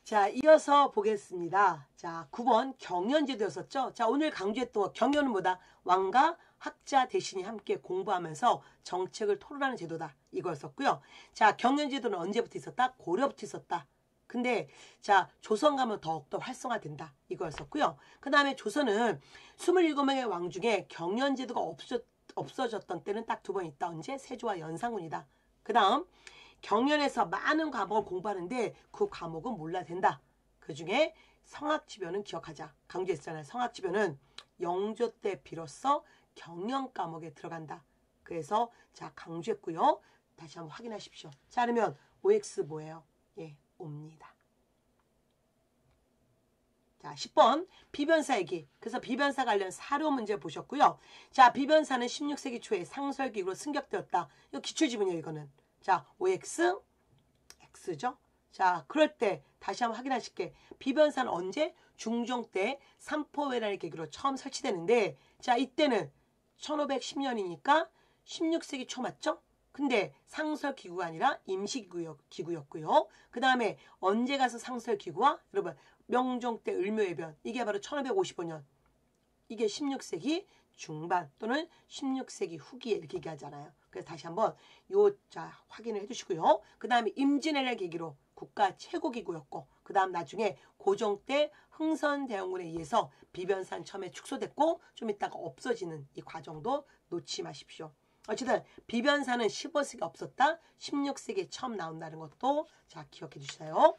자, 이어서 보겠습니다. 자, 9번 경연제도였었죠. 자, 오늘 강조했던 거, 경연은 뭐다? 왕과 학자 대신이 함께 공부하면서 정책을 토론하는 제도다. 이거였었고요. 자, 경연제도는 언제부터 있었다? 고려부터 있었다. 근데 자, 조선 가면 더욱더 활성화된다. 이거였었고요. 그 다음에 조선은 27명의 왕 중에 경연제도가 없어졌던 때는 딱 두 번 있다. 언제? 세조와 연산군이다. 그 다음 경연에서 많은 과목을 공부하는데 그 과목은 몰라야 된다. 그 중에 성악지변은 기억하자. 강조했잖아요. 성악지변은 영조 때 비로소 경연 과목에 들어간다. 그래서 자, 강조했고요. 다시 한번 확인하십시오. 자, 그러면 OX 뭐예요? 예, 옵니다. 자, 10번 비변사 얘기. 그래서 비변사 관련 사료 문제 보셨고요. 자, 비변사는 16세기 초에 상설기구로 승격되었다. 이거 기출지문이에요, 이거는. 자, OX, X죠. 자, 그럴 때 다시 한번 확인하실게. 비변사는 언제? 중종 때 삼포회란의 계기로 처음 설치되는데, 자, 이때는 1510년이니까 16세기 초 맞죠? 근데 상설기구가 아니라 임시기구였고요. 그 다음에 언제 가서 상설기구와 여러분 명종 때 을묘해변, 이게 바로 1555년. 이게 16세기 중반 또는 16세기 후기에 이렇게 얘기하잖아요. 그래서 다시 한번 자, 확인을 해주시고요. 그 다음에 임진왜란을 계기로 국가 최고기구였고, 그 다음 나중에 고종 때 흥선대원군에 의해서 비변산 처음에 축소됐고 좀 이따가 없어지는 이 과정도 놓치지 마십시오. 어쨌든 비변사는 15세기 없었다. 16세기에 처음 나온다는 것도 자, 기억해 주세요.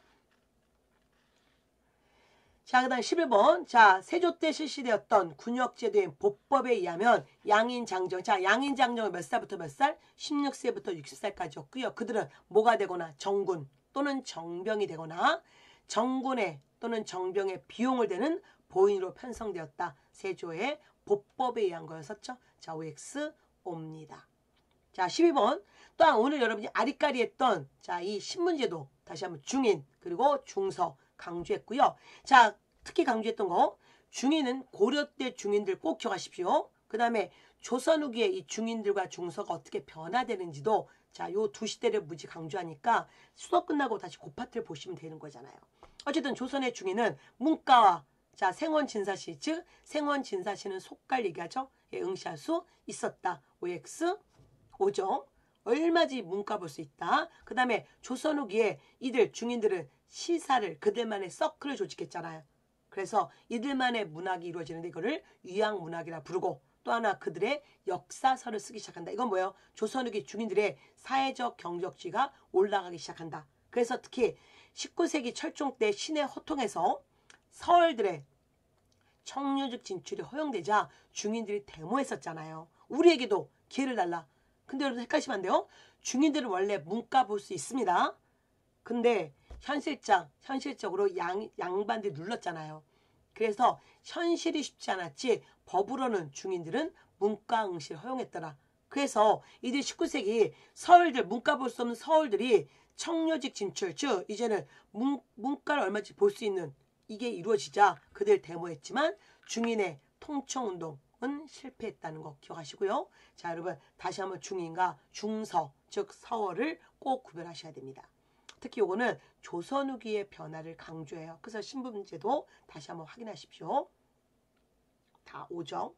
자, 그 다음 11번. 자, 세조 때 실시되었던 군역제도인 보법에 의하면 양인장정. 자, 양인장정은 몇 살부터 몇 살? 16세부터 60살까지였고요. 그들은 뭐가 되거나 정군 또는 정병이 되거나 정군의 또는 정병의 비용을 대는 보인으로 편성되었다. 세조의 보법에 의한 거였었죠. 자, OX 옵니다. 자, 12번. 또한 오늘 여러분이 아리까리 했던 자, 이 신문제도 다시 한번 중인 그리고 중서 강조했고요. 자, 특히 강조했던 거 중인은 고려 때 중인들 꼭 기억하십시오. 그 다음에 조선 후기에 이 중인들과 중서가 어떻게 변화되는지도 자, 요 두 시대를 무지 강조하니까 수업 끝나고 다시 그 파트를 보시면 되는 거잖아요. 어쨌든 조선의 중인은 문과와 자, 생원진사시 즉 생원진사시는 속갈 얘기하죠. 예, 응시할 수 있었다. OX 오죠. 얼마지 문과 볼 수 있다. 그 다음에 조선 후기에 이들 중인들은 시사를 그들만의 서클을 조직했잖아요. 그래서 이들만의 문학이 이루어지는데 이거를 위양문학이라 부르고 또 하나 그들의 역사서를 쓰기 시작한다. 이건 뭐예요? 조선 후기 중인들의 사회적 경적지가 올라가기 시작한다. 그래서 특히 19세기 철종 때 신의 호통에서 서울들의 청류적 진출이 허용되자 중인들이 데모했었잖아요. 우리에게도 기회를 달라. 근데 여러분 헷갈리시면 안 돼요. 중인들은 원래 문과 볼 수 있습니다. 근데 현실적으로 양반들이 눌렀잖아요. 그래서 현실이 쉽지 않았지 법으로는 중인들은 문과 응시를 허용했더라. 그래서 이들 19세기 서울들 문과 볼 수 없는 서울들이 청료직 진출 즉 이제는 문과를 얼마든지 볼 수 있는 이게 이루어지자 그들 데모했지만 중인의 통청운동은 실패했다는 거 기억하시고요. 자, 여러분 다시 한번 중인과 중서 즉 서어를 꼭 구별하셔야 됩니다. 특히 요거는 조선 후기의 변화를 강조해요. 그래서 신분제도 다시 한번 확인하십시오. 다 오죠.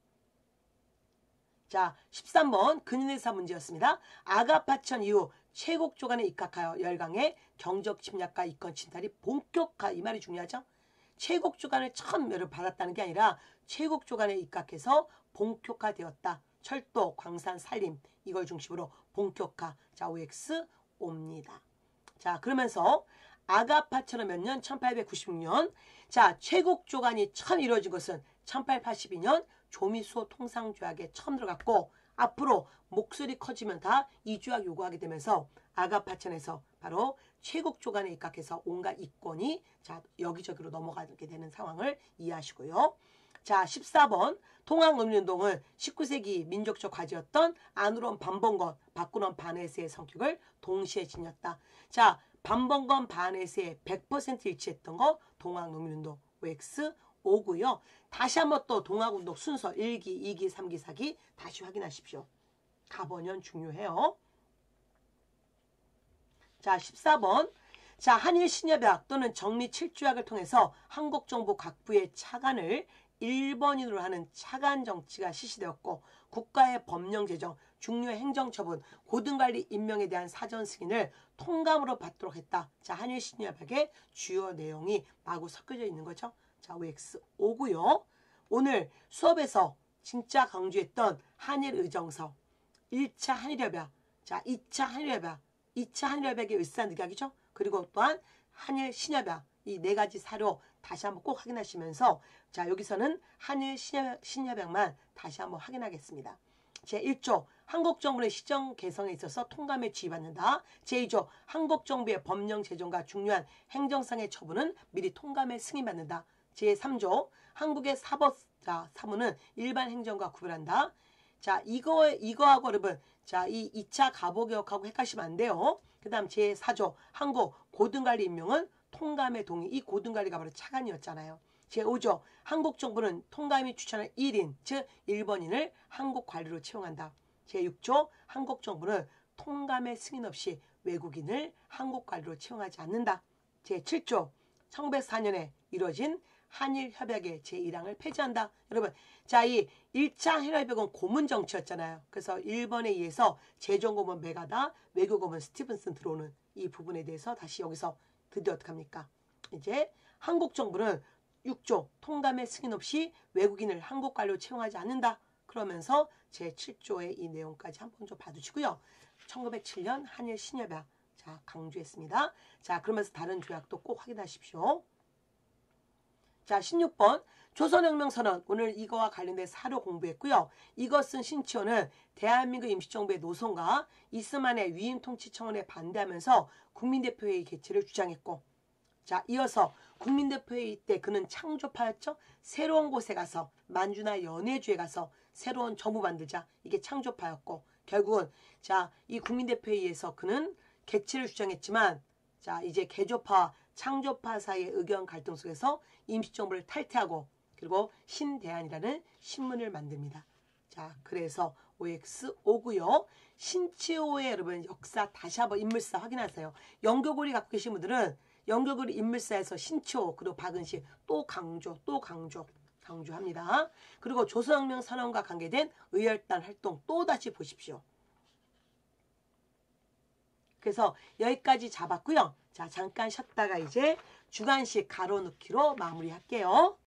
자, 13번 근인의사 문제였습니다. 아가파천 이후 최국조간에 입각하여 열강의 경적 침략과 이권 침탈이 본격화. 이 말이 중요하죠. 최국조간을 처음 받았다는 게 아니라 최국조간에 입각해서 본격화되었다. 철도, 광산, 산림 이걸 중심으로 본격화. 자, OX 옵니다. 자, 그러면서 아가파천은 몇 년? 1896년. 자, 최국조간이 처음 이루어진 것은 1882년 조미수호 통상조약에 처음 들어갔고 앞으로 목소리 커지면 다 이조약 요구하게 되면서 아가파천에서 바로 최국조간에 입각해서 온갖 이권이 자, 여기저기로 넘어가게 되는 상황을 이해하시고요. 자, 14번 동학농민운동은 19세기 민족적 과제였던 안으론 반봉건, 밖으론 반해세의 성격을 동시에 지녔다. 자, 반봉건 반해세 100% 일치했던 거 동학농민운동 OX 오고요. 다시 한번 또 동학운동 순서 1기, 2기, 3기, 4기 다시 확인하십시오. 가번연 중요해요. 자, 14번 자, 한일 신협약 또는 정미 7조약을 통해서 한국 정부 각부의 차관을 일본인으로 하는 차관 정치가 실시되었고 국가의 법령 제정, 중요 행정처분, 고등관리 임명에 대한 사전 승인을 통감으로 받도록 했다. 자, 한일 신협약의 주요 내용이 마구 섞여져 있는 거죠. 자, OX5고요. 오늘 수업에서 진짜 강조했던 한일 의정서, 1차 한일협약, 자, 2차 한일협약, 2차 한일협약의 일산즉약이죠. 그리고 또한 한일 신협약, 이 네 가지 사료 다시 한번 꼭 확인하시면서, 자, 여기서는 한일 신협약만 다시 한번 확인하겠습니다. 제1조 한국 정부는 시정 개성에 있어서 통감에 지휘받는다. 제2조 한국 정부의 법령 제정과 중요한 행정상의 처분은 미리 통감에 승인받는다. 제3조 한국의 사무는 일반 행정과 구별한다. 자, 이거하고 여러분, 자, 이 2차 가보개혁하고 헷갈리시면 안 돼요. 그 다음 제4조 한국 고등관리 임명은 통감의 동의. 이 고등관리가 바로 차관이었잖아요. 제5조 한국 정부는 통감이 추천한 1인, 즉 일본인을 한국 관리로 채용한다. 제6조 한국 정부는 통감의 승인 없이 외국인을 한국 관리로 채용하지 않는다. 제7조 1904년에 이루어진 한일협약의 제1항을 폐지한다. 여러분, 자, 이 1차 한일협약은 고문 정치였잖아요. 그래서 일본에 의해서 재정고문 메가다, 외교고문 스티븐슨 들어오는 이 부분에 대해서 다시 여기서 드디어 어떡합니까? 이제 한국 정부는 6조 통감의 승인 없이 외국인을 한국 관리로 채용하지 않는다. 그러면서 제7조의 이 내용까지 한번 좀 봐두시고요. 1907년 한일 신협약, 자, 강조했습니다. 자, 그러면서 다른 조약도 꼭 확인하십시오. 자, 16번 조선혁명선언. 오늘 이거와 관련된 사료 공부했고요. 이것은 신치호는 대한민국 임시정부의 노선과 이스만의 위임통치청원에 반대하면서 국민대표회의 개최를 주장했고, 자, 이어서 국민대표회의 때 그는 창조파였죠. 새로운 곳에 가서 만주나 연해주에 가서 새로운 정부 만들자. 이게 창조파였고, 결국은 자, 이 국민대표회의에서 그는 개최를 주장했지만, 자, 이제 개조파 창조파 사이의 의견 갈등 속에서 임시정부를 탈퇴하고 그리고 신대한이라는 신문을 만듭니다. 자, 그래서 OX5고요. 신치호의 여러분 역사 다시 한번 인물사 확인하세요. 연교고리 갖고 계신 분들은 연교고리 인물사에서 신치호 그리고 박은실 또 강조합니다. 그리고 조선혁명 선언과 관계된 의열단 활동 또 다시 보십시오. 그래서 여기까지 잡았고요. 자, 잠깐 쉬었다가 이제 주관식 가로넣기로 마무리할게요.